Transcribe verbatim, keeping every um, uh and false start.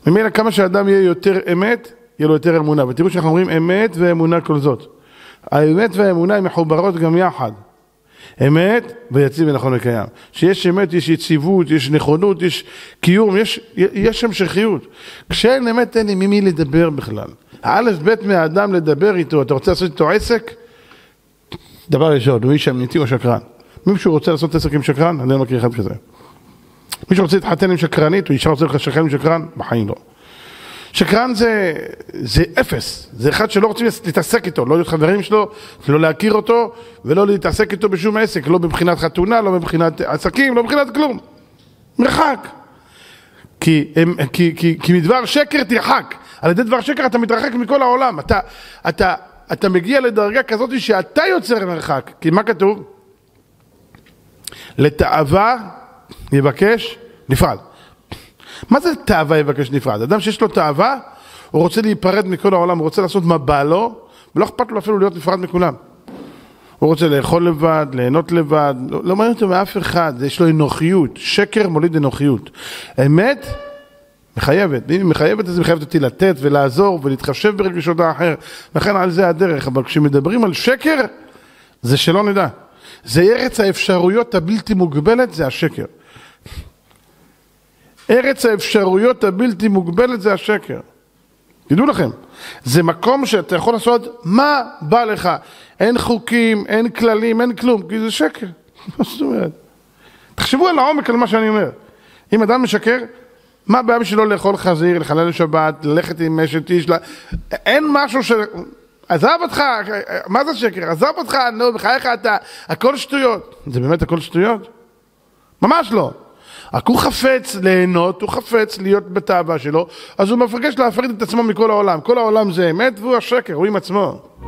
ממילא כמה שאדם יהיה יותר אמת, יהיה לו יותר אמונה. ותראו שאנחנו אומרים אמת ואמונה כל זאת. האמת והאמונה הן מחוברות גם יחד. אמת ויציב ונכון וקיים. שיש אמת, יש יציבות, יש נכונות, יש קיום, יש, יש המשכיות. כשאין אמת אין לי ממי לדבר בכלל. האלף בית מהאדם לדבר איתו, אתה רוצה לעשות איתו עסק? דבר ראשון, הוא איש אמיתי או שקרן. מישהו רוצה לעשות עסק עם שקרן? אני לא מכיר אחד כזה. מישהו רוצה להתחתן עם שקרנית, הוא אישה רוצה לך שקרן עם שקרן? בחיים לא. שקרן זה, זה אפס, זה אחד שלא רוצים להתעסק איתו, לא להיות חברים שלו, לא להכיר אותו, ולא להתעסק איתו בשום עסק, לא מבחינת חתונה, לא מבחינת עסקים, לא מבחינת כלום. מרחק. כי, כי, כי, כי מדבר שקר תרחק. על ידי דבר שקר אתה מתרחק מכל העולם. אתה, אתה, אתה מגיע לדרגה כזאת שאתה יוצר מרחק. כי מה כתוב? לתאווה יבקש נפרד. מה זה תאווה יבקש נפרד? אדם שיש לו תאווה, הוא רוצה להיפרד מכל העולם, הוא רוצה לעשות מה בא לו, ולא אכפת לו אפילו להיות נפרד מכולם. הוא רוצה לאכול לבד, ליהנות לבד, לא, לא מעניין אותו מאף אחד, יש לו אנוכיות, שקר מוליד אנוכיות. אמת מחייבת, ואם היא מחייבת, אז היא מחייבת אותי לתת ולעזור ולהתחשב ברגשות האחר, לכן על זה הדרך, אבל כשמדברים על שקר, זה שלא נדע. זה ארץ האפשרויות הבלתי מוגבלת, זה השקר. ארץ האפשרויות הבלתי מוגבלת זה השקר. תדעו לכם, זה מקום שאתה יכול לעשות מה בא לך. אין חוקים, אין כללים, אין כלום, כי זה שקר. מה זאת אומרת? תחשבו על העומק על מה שאני אומר. אם אדם משקר, מה הבעיה בשבילו לאכול חזיר, לחלל שבת, ללכת עם אשת איש? אין משהו ש... עזב אותך, מה זה שקר? עזב אותך, נו, בחייך אתה, הכל שטויות. זה באמת הכל שטויות? ממש לא. רק הוא חפץ ליהנות, הוא חפץ להיות בתאווה שלו, אז הוא מפגש להפריד את עצמו מכל העולם. כל העולם זה אמת והוא השקר, הוא עם עצמו.